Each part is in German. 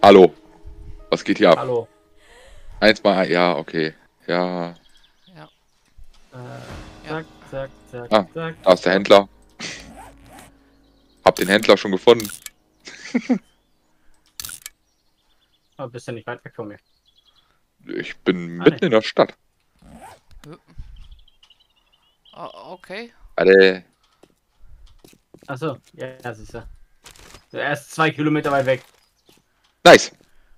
Hallo. Was geht hier ab? Hallo. Eins mal, ja, okay. Ja. Ja. Zack, zack, zack, Ah, zack. da ist der Händler. Hab den Händler schon gefunden. Oh, bist ja nicht weit weg von mir. Ich bin Ah, mitten nee. in der Stadt. Okay. Alter. Achso, ja, siehst du. Er ist 2 Kilometer weit weg. Nice.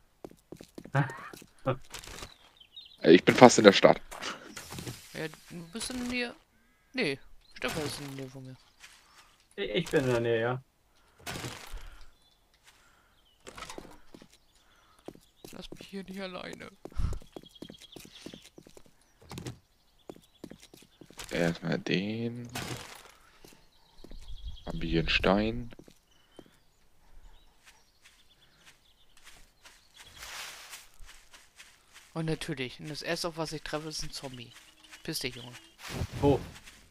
Ich bin fast in der Stadt. Ja, du bist in der Nähe. Nee, Stefan ist in der Nähe von mir. Ich bin in der Nähe, ja. Lass mich hier nicht alleine. Erstmal den. Haben wir hier einen Stein. Und natürlich, das erste, auf was ich treffe, ist ein Zombie. Piss dich, Junge. Wo?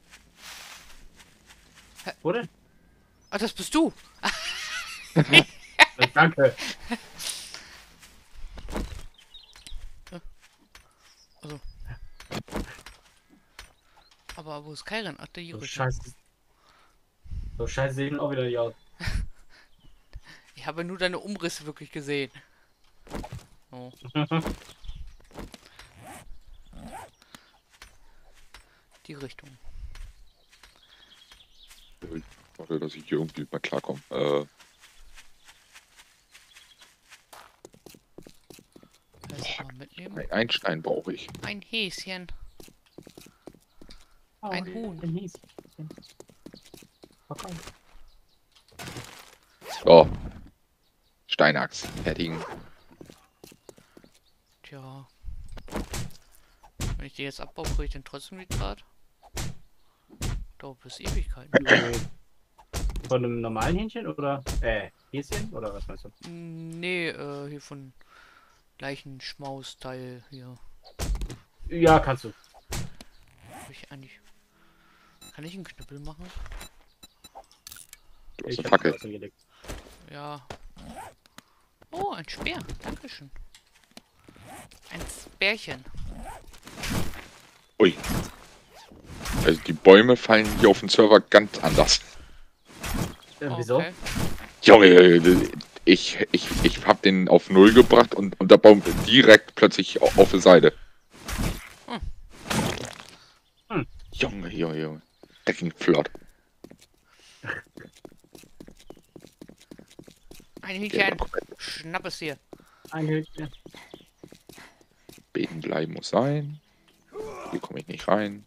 Hä? Wo denn? Ah, das bist du! Danke. Also. Aber wo ist Kairan? Ach, der So Jure. scheiße. So scheiße sehen auch wieder nicht aus. Ich habe nur deine Umrisse wirklich gesehen. Oh. Die Richtung. Ich warte, dass ich hier irgendwie mal klarkomme. Erstmal mitnehmen. Ein Stein brauche ich. Ein Häschen. Ein Huhn. Ein Häschen. Okay. So. Steinachs. Fertigen. Tja. Wenn ich die jetzt abbaue, kriege ich den trotzdem nicht grad. Dauert bis Ewigkeiten. Von einem normalen Hähnchen oder? Häschen? Oder was meinst du? Nee, hier von Leichenschmaus-Teil hier. Ja, kannst du. Hab ich eigentlich. Kann ich einen Knüppel machen? Du hast Ich eine hab Fackel. was hingelegt. Ja. Oh, ein Speer. Dankeschön. Ein Bärchen. Ui. Also die Bäume fallen hier auf dem Server ganz anders. Wieso? Okay. Junge, ich hab den auf 0 gebracht und der Baum direkt plötzlich auf der Seite. Hm. Junge. Der ging flott. Ein Der Hühnchen. war komplett. Schnapp es hier. Ein Hähnchen. Beten bleiben muss sein. Hier komme ich nicht rein.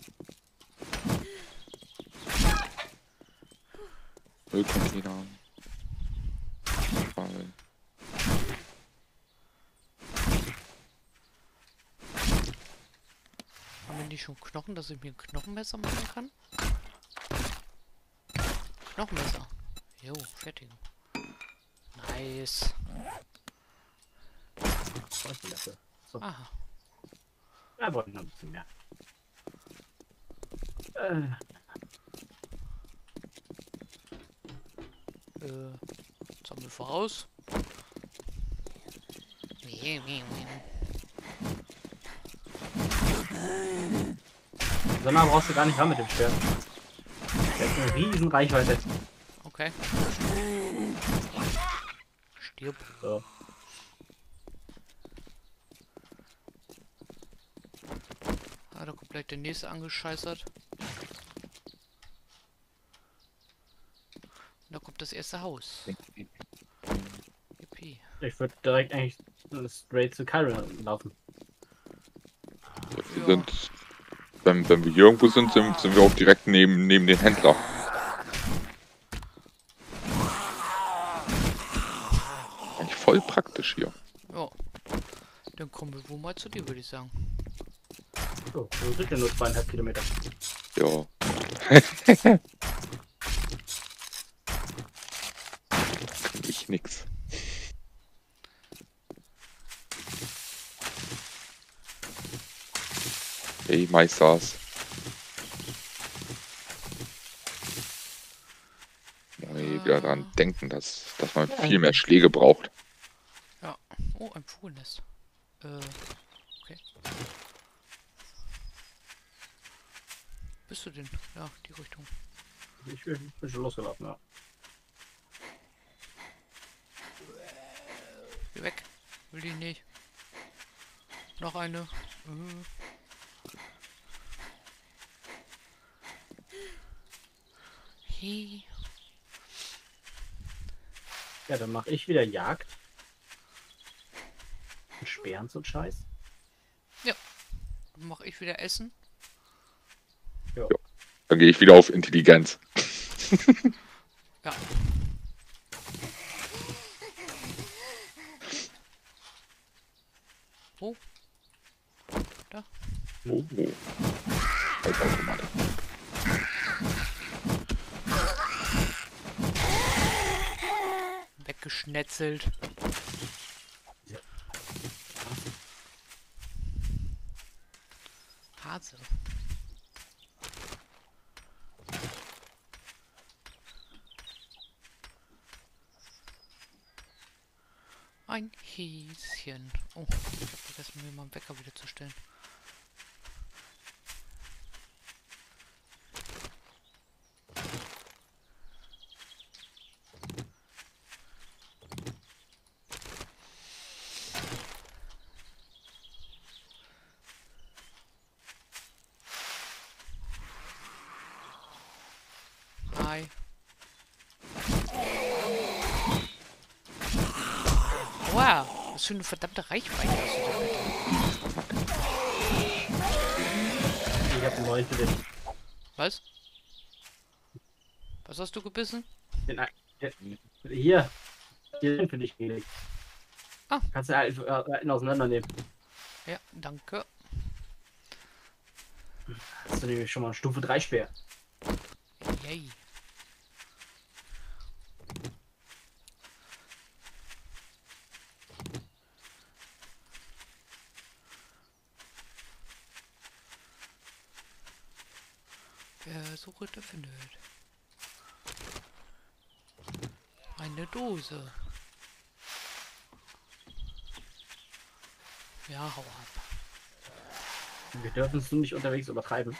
Müllcontainer. Fall. Haben die schon Knochen, dass ich mir ein Knochenmesser machen kann? Knochenmesser. Jo, fertig. Nice. Was ist denn dafür? So. Aha. Wir wollten noch ein bisschen mehr. Sammel voraus. Sag mal, brauchst du gar nicht ran mit dem Schwert. Der hat eine riesen Reichweite. Okay. Stirb. So. Ah, da kommt gleich der nächste angescheißert. Und da kommt das erste Haus. Yippie. Ich würde direkt eigentlich straight zu Kyron laufen. Wir sind, wenn wir hier irgendwo sind wir auch direkt neben den Händler. Eigentlich voll praktisch hier. Ja. Dann kommen wir wohl mal zu dir, würde ich sagen. So, wir sind ja nur 2,5 Kilometer. Ja. Kann ich nix. Hey, Meisters. Wieder daran denken, dass man viel mehr Schläge braucht. Ja. Oh, ein Vogelnest. Okay. Bist du denn? Ja, die Richtung. Ich bin schon losgelaufen, ja. Geh weg. Will die nicht. Noch eine. Hey. Ja, dann mache ich wieder Jagd. Mit Speeren so Scheiß. Dann mache ich wieder Essen. Ja. Dann gehe ich wieder auf Intelligenz. Ja. Wo? Da. Oh. Automatik. Weggeschnetzelt. Hase. Ein Häschen. Oh, ich habe vergessen, mir mal einen Wecker wieder zu stellen. Hi. Wow, was für eine verdammte Reichweite hast du da bitte? Ich habe einen neuen für dich. Was? Was hast du gebissen? Hier. Hier für dich gelegt. Ah. Kannst du einen auseinandernehmen. Ja, danke. Hast du nämlich schon mal eine Stufe 3 Speer. Yay. Wer sucht, der findet. Eine Dose. Ja, hau ab. Wir dürfen es nicht unterwegs übertreiben.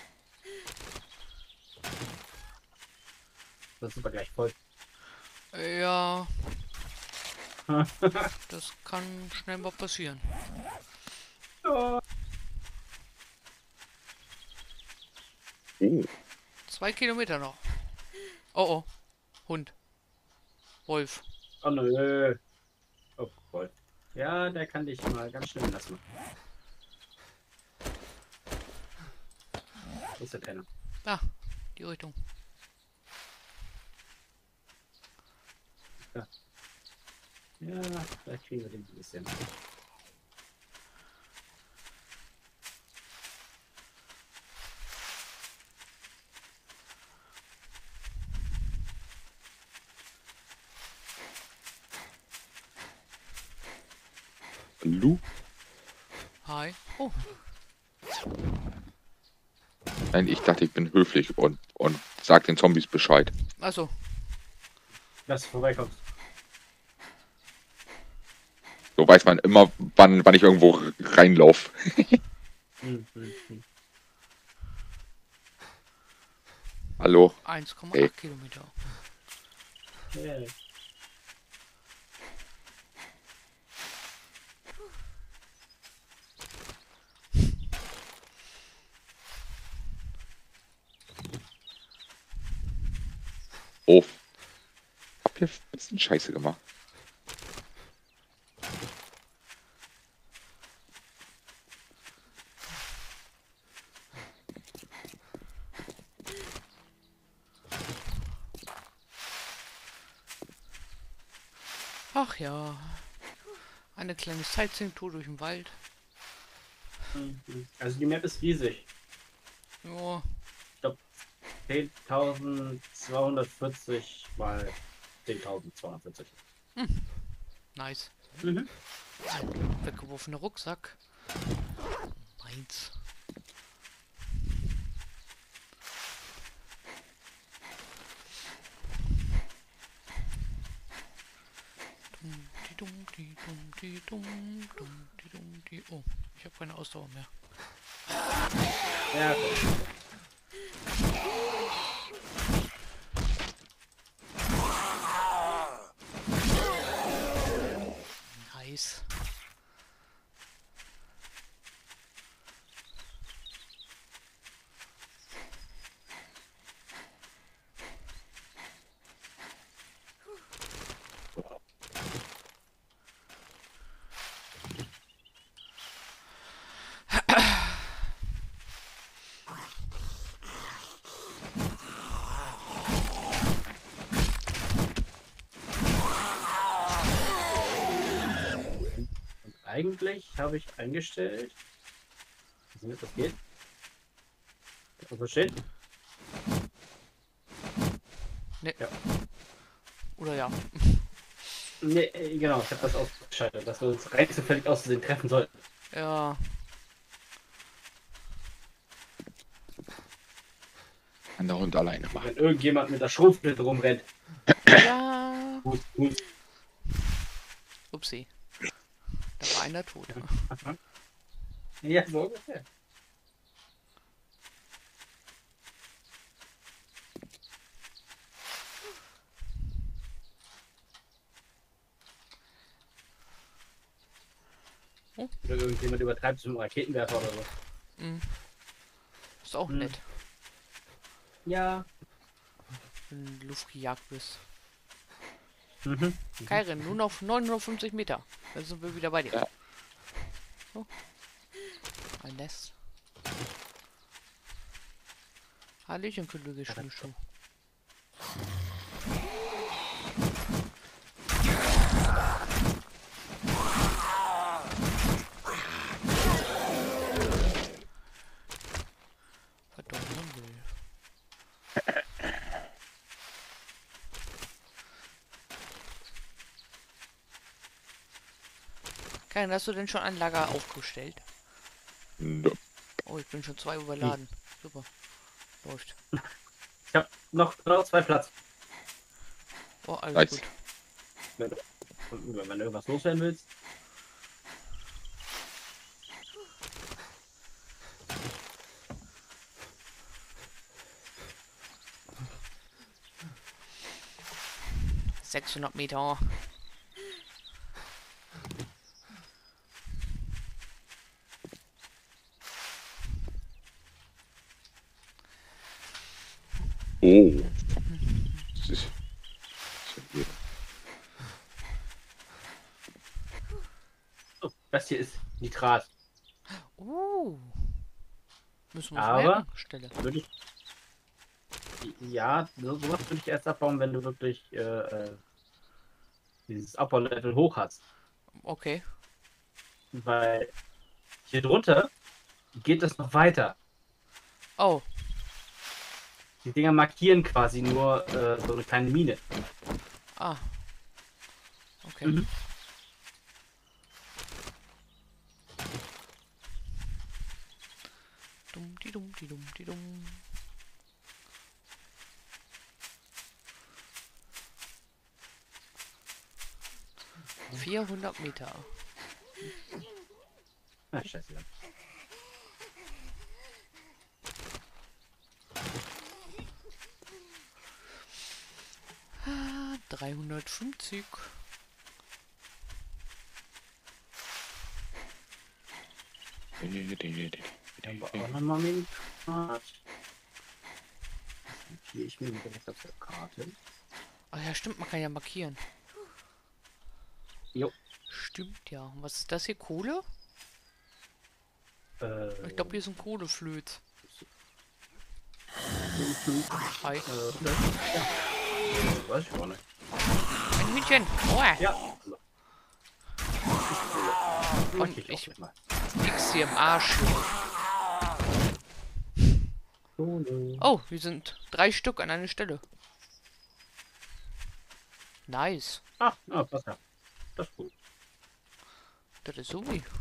Das ist aber gleich voll. Ja, das kann schnell mal passieren. Oh. 2 Kilometer noch. Oh oh. Hund. Wolf. Oh nö. Oh voll. Ja, der kann dich mal ganz schnell lassen. Wo ist der Trainer? Ah, die Richtung. Ja, vielleicht kriegen wir den ein bisschen. Lu? Hi. Oh, Nein, ich dachte, ich bin höflich und sag den Zombies Bescheid. also. Dass du vorbeikommst. So weiß man immer, wann ich irgendwo reinlaufe. Hallo? 1,8 Hey. Kilometer. Yeah. Oh. Hab hier ein bisschen Scheiße gemacht. Ach ja. Eine kleine Sightseeing-Tour durch den Wald. Also die Map ist riesig. Ja, 10.240 mal 10.240. nice. Mhm. Ein weggeworfener Rucksack. Meins. Oh, ich habe keine Ausdauer mehr. Ja, gut. Nice. Eigentlich habe ich eingestellt. Wissen wir, das geht? Also steht? Ne. Ja. Oder ja. Ne, genau, ich habe das ausgeschaltet, dass wir uns rein zufällig aus Versehen treffen sollten. Ja. Kann der Hund alleine machen. Wenn irgendjemand mit der Schrotflinte rumrennt. Ja. Gut, gut. Upsi. Da war einer tot. Ja, so ungefähr. Oder irgendjemand übertreibt es mit einem Raketenwerfer oder so. Mhm. Ist auch Mhm. nett, Ja. wenn du in die Luft gejagt bist. Mhm. Kairin, nur noch 950 Meter. Dann sind wir wieder bei dir. Ja. So. Ein Nest. Hallöchen, Kollege Schnürschuh. Verdammt, Himmel. Karin, hast du denn schon ein Lager aufgestellt? Nö. Oh, ich bin schon 2 überladen. Super. Läuft. Ich habe noch 2 Platz. Oh, alles Nice. gut. Wenn du irgendwas loswerden willst. – 600 Meter. Oh. Das ist hier. Oh, das hier ist Nitrat. Müssen wir uns Aber- merken, Stelle. Würde ich. Ja, sowas würde ich erst abbauen, wenn du wirklich dieses Abbaulevel hoch hast. Okay. Weil hier drunter geht es noch weiter. Oh, Die Dinger markieren quasi nur so eine kleine Mine. ah. Okay. Mhm. Dumm, die dumm, die dumm, die dumm. – 400 Meter. Ah, scheiße. Ah, 350. Dann haben wir auch nochmal Nitrat. Das notiere ich mir direkt auf der Karte. Ah ja, stimmt, man kann ja markieren. Jo. Stimmt ja. Und was ist das hier? Kohle? Ich glaube, hier ist ein Kohleflöz. Hi. Ja. Weiß ich auch nicht. Ein Hühnchen. Oh, Ja. Und ich ich- auch mal. nix hier im Arsch. Oh, wir sind 3 Stück an einer Stelle. Nice. Ah, passt ja. Das ist gut. Das ist so wie.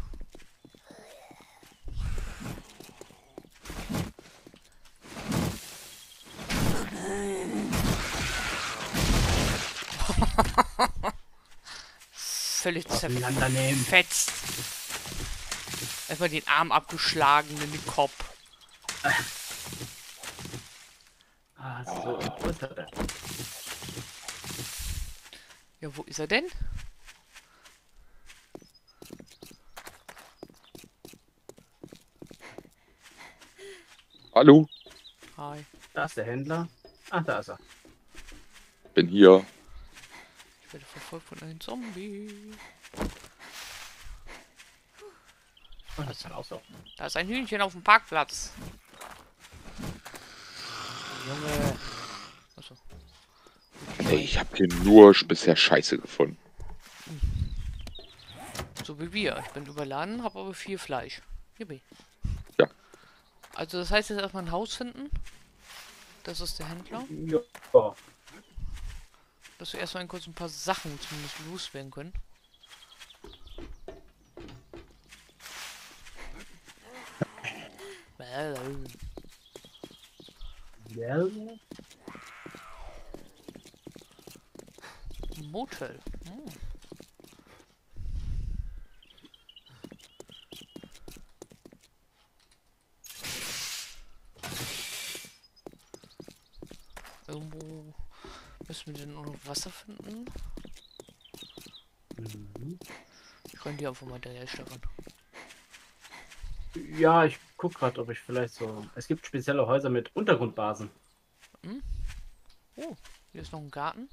völlig Auseinandernehmen. zerfetzt. Erstmal den Arm abgeschlagen in den Kopf. Ah, so. Wo ist er denn? Ja, wo ist er denn? Hallo, Hi. Da ist der Händler. Ach, da ist er. bin hier. Ich werde verfolgt von einem Zombie. Oh, das ist auch so. Da ist ein Hühnchen auf dem Parkplatz. Junge. Achso. Ey, ich habe hier nur bisher Scheiße gefunden. So wie wir. Ich bin überladen, habe aber viel Fleisch. Yippie. Ja. Also das heißt jetzt erstmal ein Haus finden. Das ist der Händler. Ja. Dass wir erstmal kurz ein paar Sachen zumindest loswerden können. Ja. Motel. Hm. Irgendwo müssen wir denn auch noch Wasser finden. Mhm. Ich kann die einfach mal hinterher stecken. Ja, ich guck gerade, ob ich vielleicht so. Es gibt spezielle Häuser mit Untergrundbasen. Hm? Oh, hier ist noch ein Garten.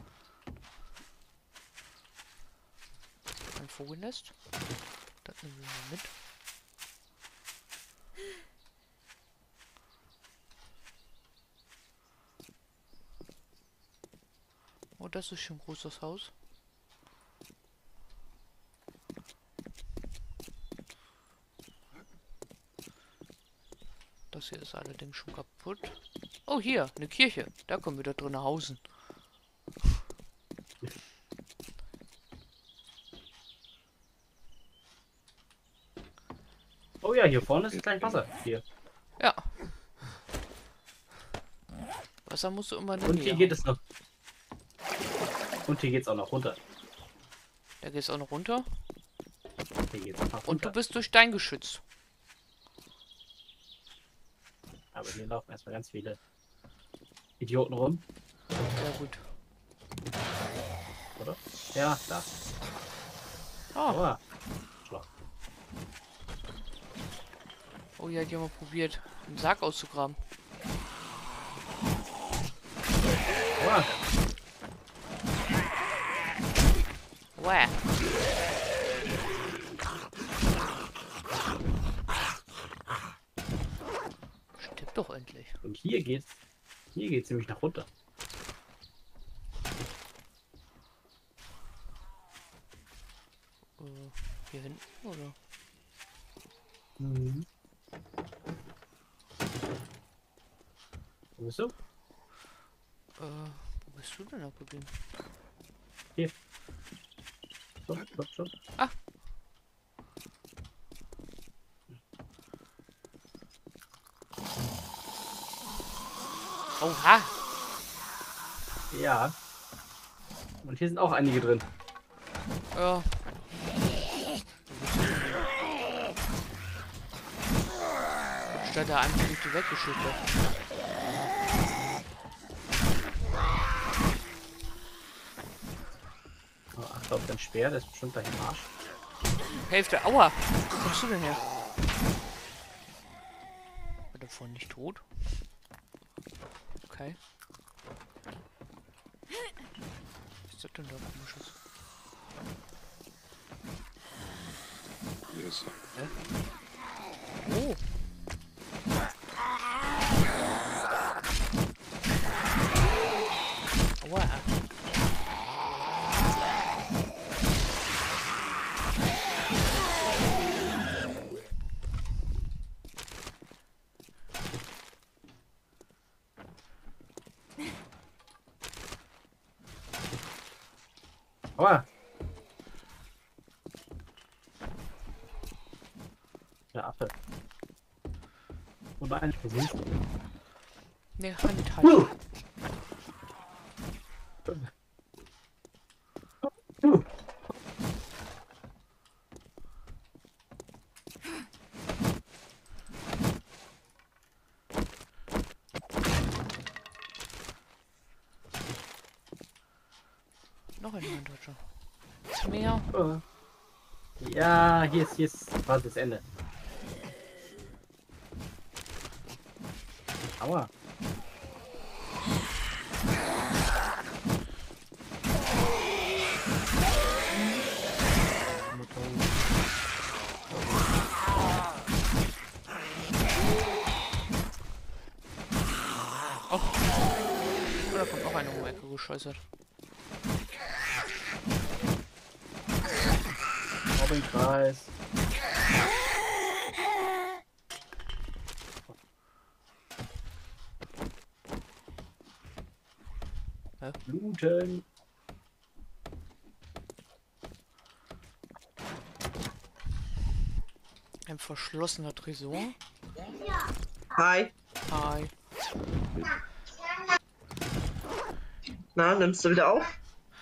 Ein Vogelnest. Das nehmen wir mal mit. Oh, das ist schon ein großes Haus. Das hier ist allerdings schon kaputt. Oh, hier, eine Kirche. Da können wir da drin hausen. Oh ja, hier vorne ist gleich Wasser. Hier. Ja. Wasser musst du immer in der Und Nähe hier haben. geht es noch. Und hier geht es auch noch runter. Da geht's auch noch runter. Hier geht's auch noch Und du runter. bist durch Stein geschützt. Aber hier laufen erstmal ganz viele Idioten rum. Ja, gut. Oder? Ja, da. Ah. Oh, Schlag. Oh ja, die haben mal probiert, einen Sarg auszugraben. Oh, Wow. Stimmt doch endlich. und hier geht's. Hier geht's nämlich nach runter. Hier hinten, oder? Mhm. Wo bist du? Wo bist du denn abgeblieben? Hier. So. Ah. Oha. Ja. Und hier sind auch einige drin. Ja. Statt der einen Minute weggeschüttet. Oh, achte auf dein Speer, der ist bestimmt da im Arsch. Hälfte. Aua. Wo kommst du denn her? War der vorhin nicht tot? Okay. Was ist das denn da komisches? Hier ist er. Oh. Aua. Aua. Der Affe. Und ein Versuch. Ne, Hand halt. noch eine Handtasche. Ist mehr? Ja, hier ist quasi das Ende. Aua. Oh, da kommt noch eine um die Ecke gescheußert. Robbenkreis. Bluten. Ein verschlossener Tresor. Hi. Hi. Na, nimmst du wieder auf?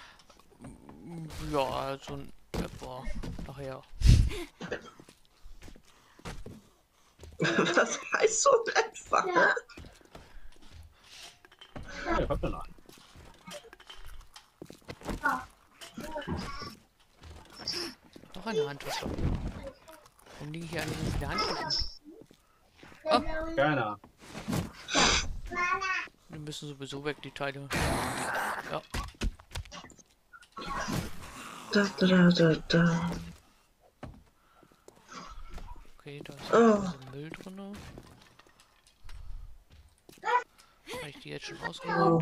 Ja, also ein etwa nachher. Was heißt so in etwa? Ja, kommt danach. Noch eine Handtasche. Warum liegen hier eigentlich so viele Handtaschen? Oh, Keiner. die müssen sowieso weg, die Teile. Ja. Da. Okay, da ist Oh. ein bisschen Müll drin. Habe ich die jetzt schon ausgeräumt?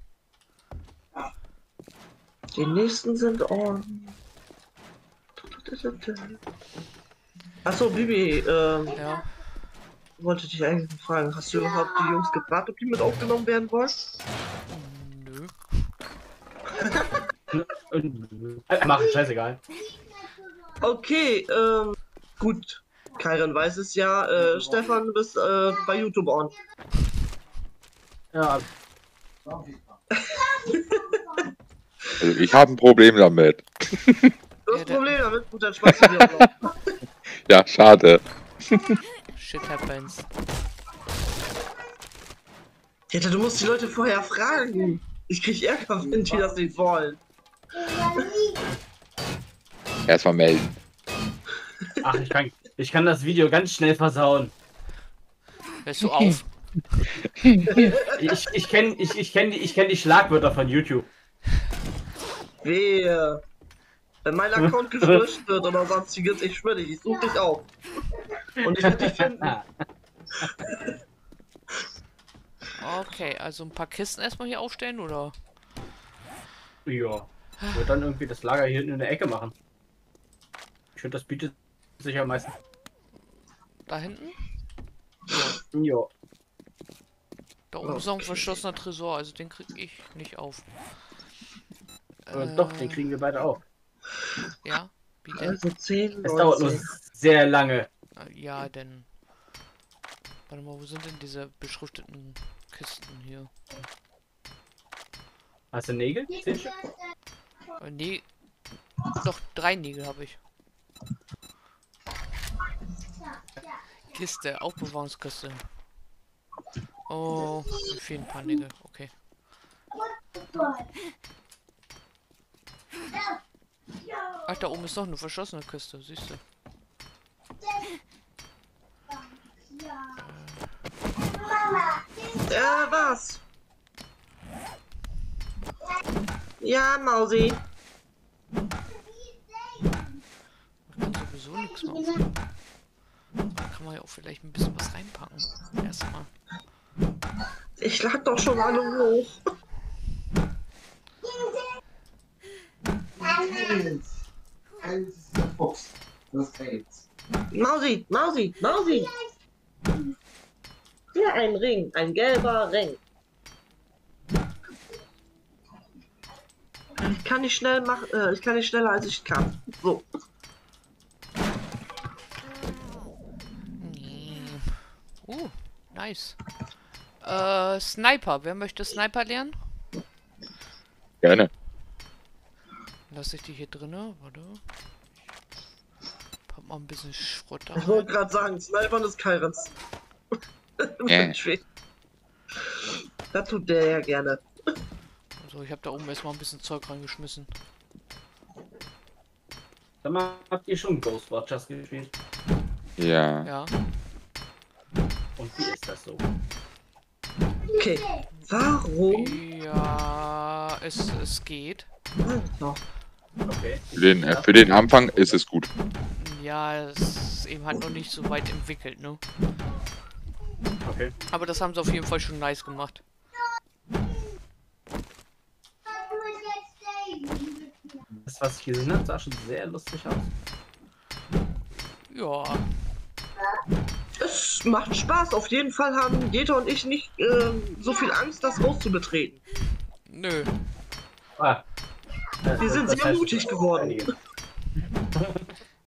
Die nächsten sind on. Achso, Bibi, Ja. wollte dich eigentlich noch fragen, hast du überhaupt die Jungs gefragt, ob die mit aufgenommen werden wollen? Nö. Mach, scheißegal. Okay, gut. Kairen weiß es ja, Stefan, du bist bei YouTube on. Ja, Also ich habe ein Problem damit. Du hast ein Problem damit? Gut, dann schmeißt du dir auch noch. Ja, schade. Shit happens. Alter, du musst die Leute vorher fragen. Ich krieg Ärger, wenn die das nicht wollen. Erstmal melden. ach, ich kann das Video ganz schnell versauen. Hörst du auf? Ich kenn die Schlagwörter von YouTube. Wehe. Wenn mein Account gelöscht wird oder sonstiges, ich schwöre dich, ich suche dich auf. Und ich werde dich finden. Okay, also ein paar Kisten erstmal hier aufstellen, oder? Ja. Ich würde dann irgendwie das Lager hier hinten in der Ecke machen. Ich finde, das bietet sich am meisten. Da hinten? Ja. Da oben ist noch ein verschlossener Tresor, also den krieg ich nicht auf. Doch, den kriegen wir beide auch. Ja? Wie denn? Also 10, Es dauert nur 19. sehr lange. Ja, denn. Warte mal, wo sind denn diese beschrifteten Kisten hier? Hast du Nägel? Nee. Doch, 3 Nägel habe ich. Kiste, Aufbewahrungskiste. Oh, mir fehlen ein paar Nägel. Okay. Ach, da oben ist noch eine verschlossene Kiste, siehst du. Ja, was? Ja, Mausi. Man kann sowieso nichts mehr aufnehmen. Da kann man ja auch vielleicht ein bisschen was reinpacken. Erstmal. Ich lag doch schon alle hoch. Mausi, Mausi, Mausi. Hier ein Ring, ein gelber Ring. Ich kann nicht schnell machen, ich kann nicht schneller als ich kann. So. Nice. Sniper. Wer möchte Sniper lernen? Gerne. Lass ich die hier drinne. Warte. Pack mal ein bisschen Schrott da Ich wollte rein. gerade sagen, Snipern ist Kairens. Das tut der ja gerne. So, ich habe da oben erstmal ein bisschen Zeug reingeschmissen. Sag mal, habt ihr schon Ghost Watchers gespielt? Ja. Ja. Und wie ist das so? Okay. Warum? Ja, es geht. Alter. Okay. Für den Anfang ist es gut. Ja, es ist eben halt noch nicht so weit entwickelt, ne? Okay. Aber das haben sie auf jeden Fall schon nice gemacht. Das, was ich gesehen habe, sah schon sehr lustig aus. Ja, Es macht Spaß. Auf jeden Fall haben Jeta und ich nicht so viel Angst, das Haus zu betreten. nö. Ah. Wir sind Das sehr heißt, mutig geworden. einige.